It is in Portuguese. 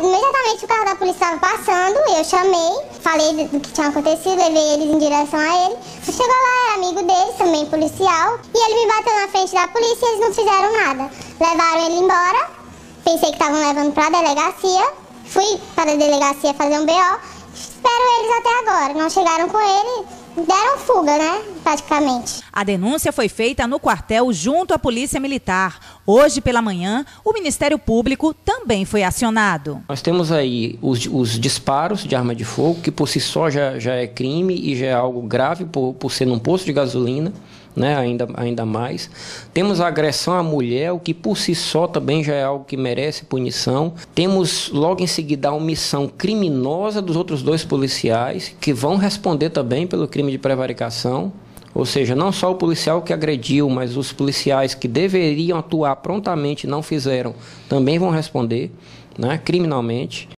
Imediatamente o carro da polícia estava passando, eu chamei, falei do que tinha acontecido, levei eles em direção a ele. Chegou lá, era amigo deles, também policial, e ele me bateu na frente da polícia e eles não fizeram nada. Levaram ele embora, pensei que estavam levando para a delegacia, fui para a delegacia fazer um BO, espero eles até agora, não chegaram com ele, deram fuga, né, praticamente. A denúncia foi feita no quartel junto à Polícia Militar. Hoje pela manhã, o Ministério Público também foi acionado. Nós temos aí os disparos de arma de fogo, que por si só já é crime e já é algo grave por ser num posto de gasolina, né, ainda mais. Temos a agressão à mulher, o que por si só também já é algo que merece punição. Temos logo em seguida a omissão criminosa dos outros 2 policiais, que vão responder também pelo crime de prevaricação. Ou seja, não só o policial que agrediu, mas os policiais que deveriam atuar prontamente e não fizeram, também vão responder, né, criminalmente.